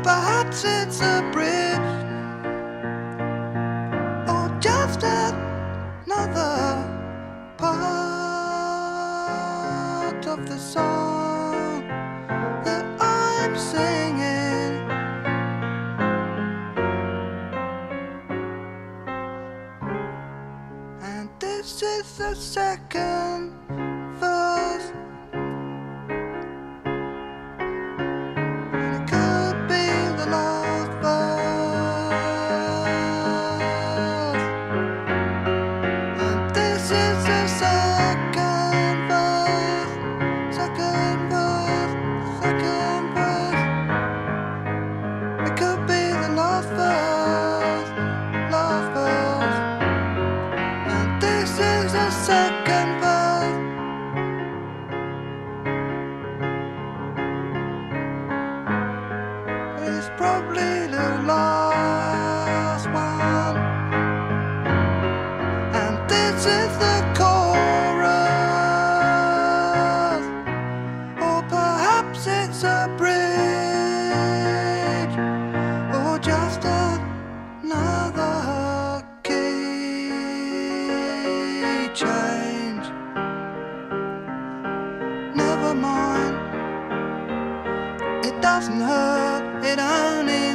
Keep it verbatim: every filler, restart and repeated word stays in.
perhaps it's a bridge, or just another part of the song that I'm singing. And this is the second verse. And it could be the last verse. And this is the second verse. Second verse. Second verse. It could be the last verse. Last verse. This is the second verse. It's probably the last one. And this is the chorus. Or perhaps it's a bridge, or just another key change. Never mind, it doesn't hurt, it only